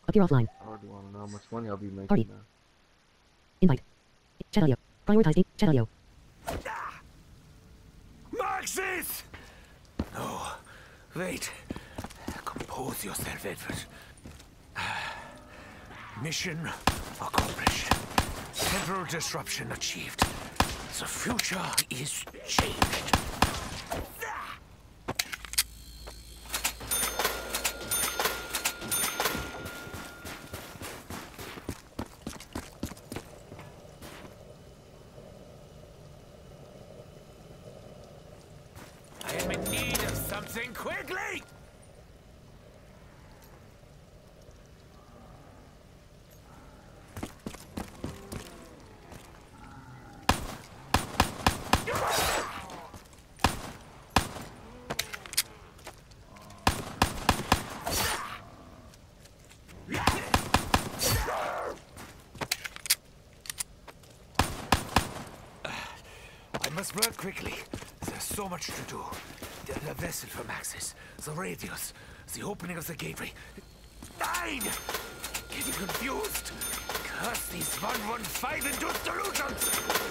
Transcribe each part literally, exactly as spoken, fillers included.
Appear offline. I already want to know how much money I'll be making Party. now. Invite. Chat audio. Prioritize the chat audio. Maxis! No. Wait. Compose yourself, Edward. Mission accomplished. Temporal disruption achieved. The future is changed. I am in need of something quickly! I must work quickly. There's so much to do. The, the vessel for Maxis, the radius, the opening of the gateway. Nine! Getting confused. Curse these one one five induced delusions!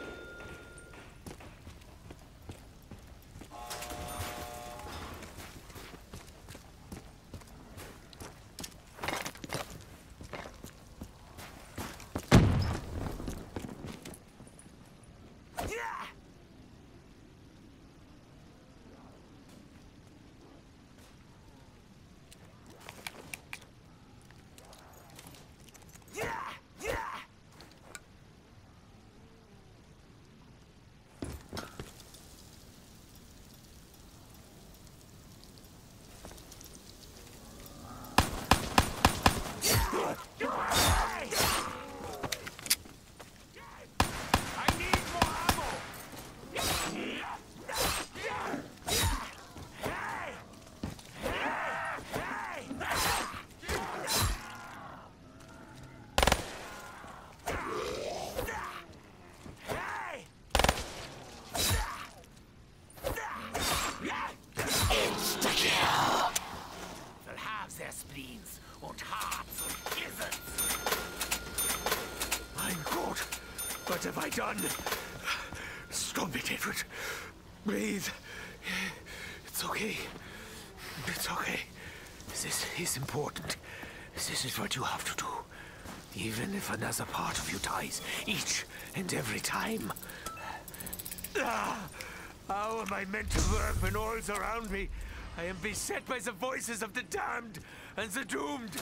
What have I done? Stop it, Edward. Breathe. It's okay. It's okay. This is important. This is what you have to do. Even if another part of you dies, each and every time. Ah, how am I meant to work when all's around me? I am beset by the voices of the damned and the doomed.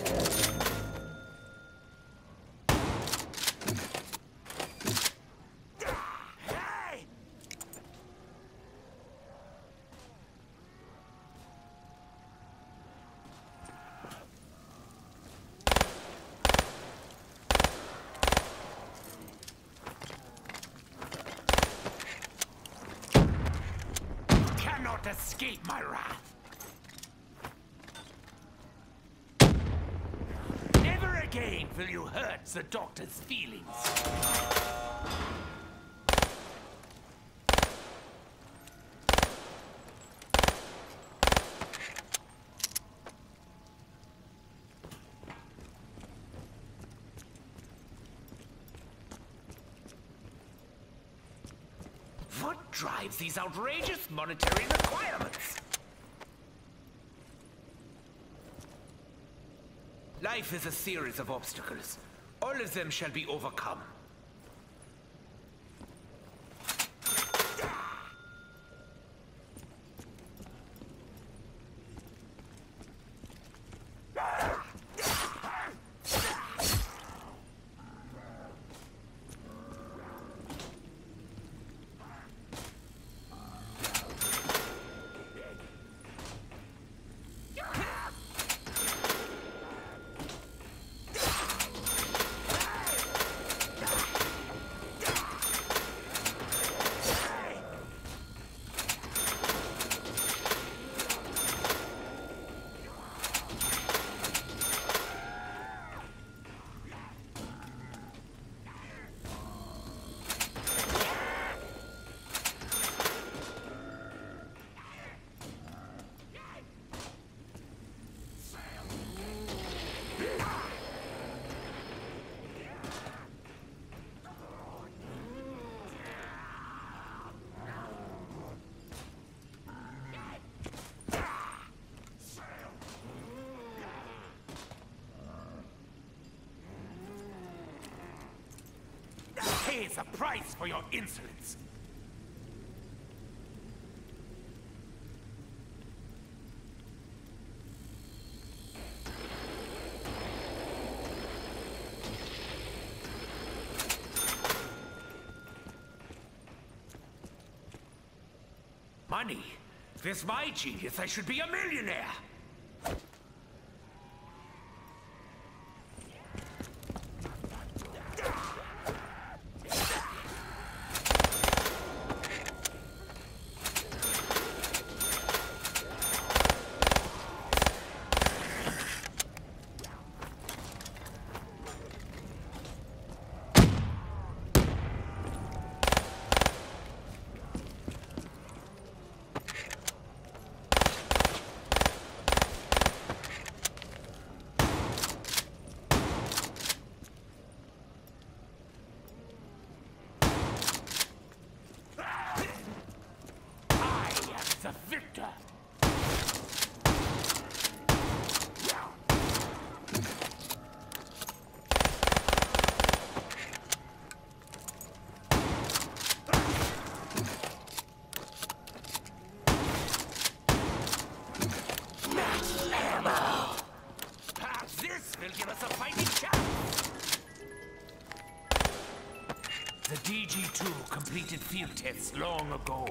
Escape my wrath. Never again will you hurt the doctor's feelings. What drives these outrageous monetary requirements? Life is a series of obstacles. All of them shall be overcome. pays a price for your insolence. Money? With my genius, I should be a millionaire! The victor! Perhaps this will give us a fighting chance! The D G two completed field tests long ago.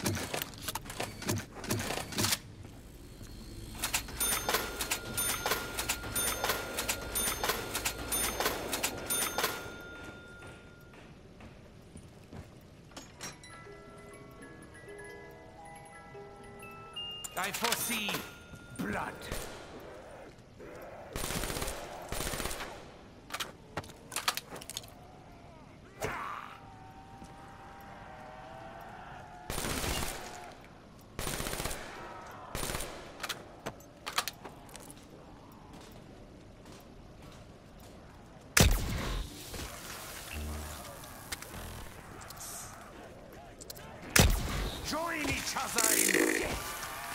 I foresee blood. Join each other in death.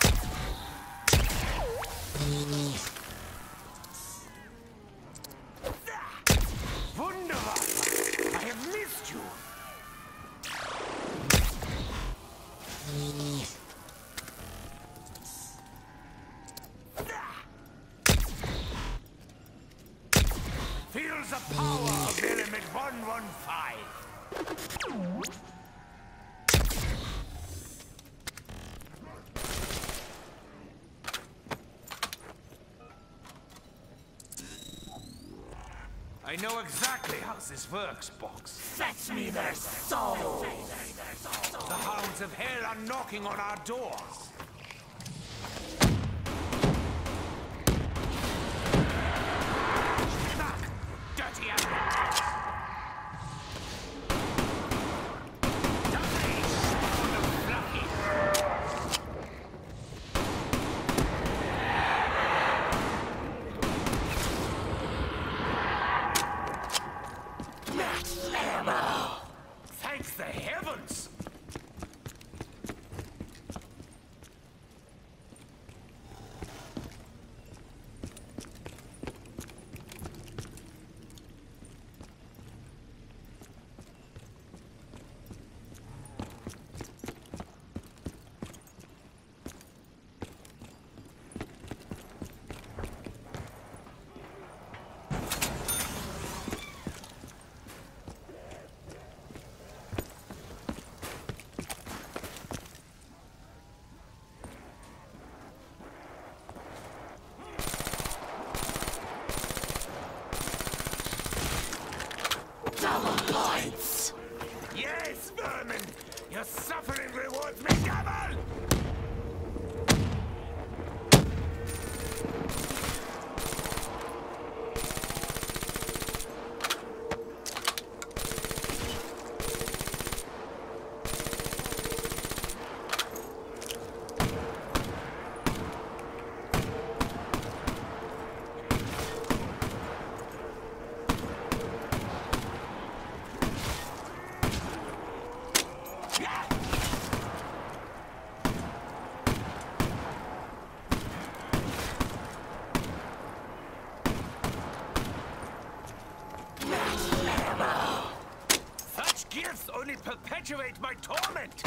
Wunderbar! I have missed you! Feels the power of element one one five. I know exactly how this works, Box. Fetch me their souls! The hounds of hell are knocking on our doors. Back, dirty animal! Dirty spawn of Fluffy! Thanks the heavens! perpetuate my torment!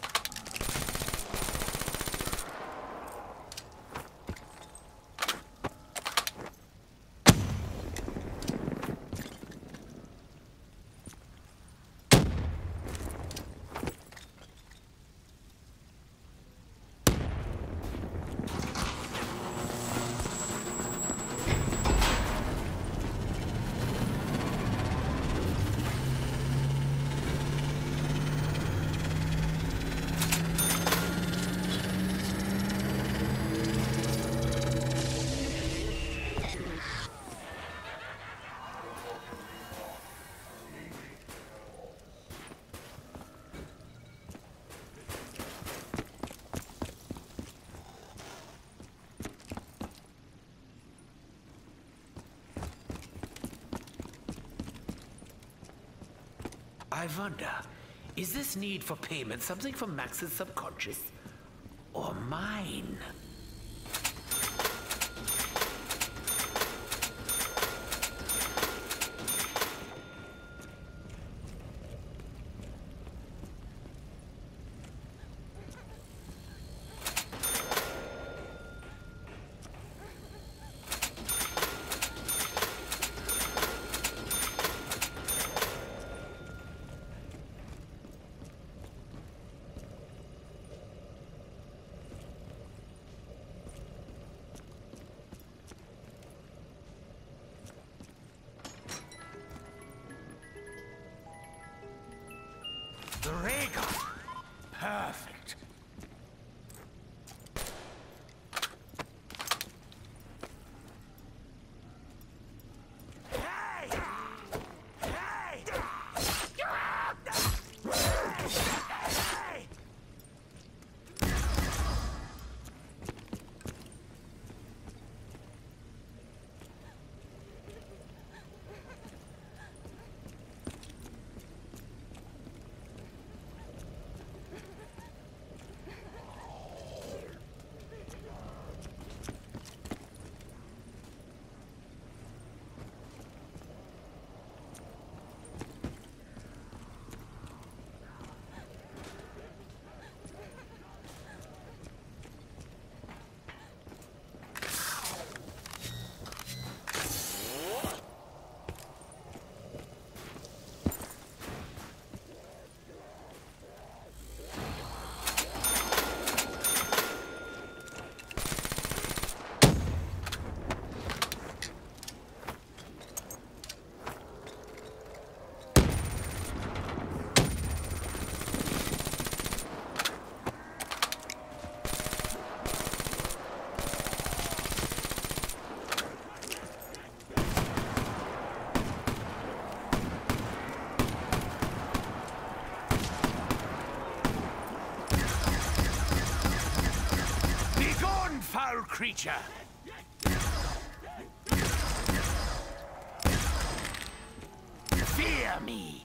I wonder, is this need for payment something from Max's subconscious? Or mine? The ray gun. Perfect. Hey! Hey! Hey! Foul creature! Fear me!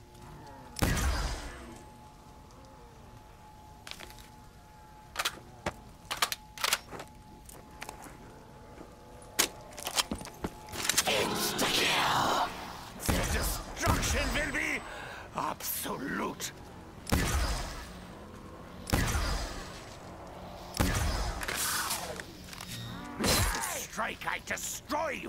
Insta-kill! The destruction will be absolute! Strike, I destroy you!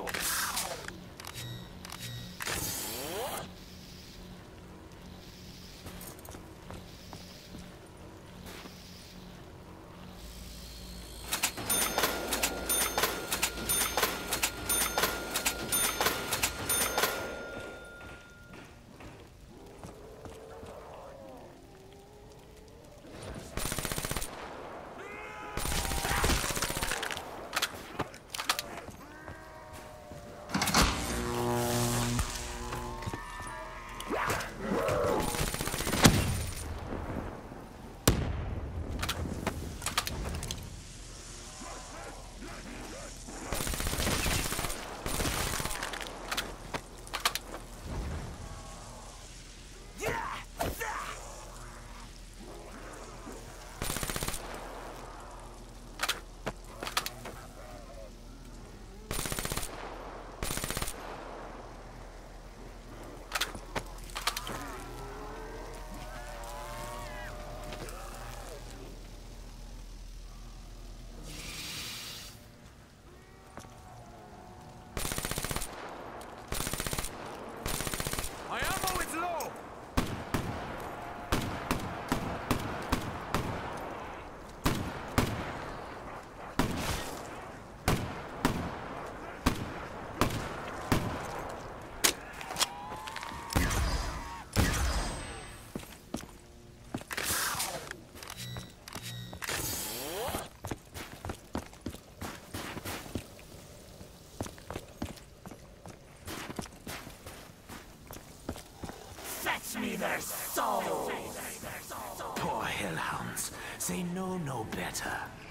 their souls. Poor hellhounds. They know no better.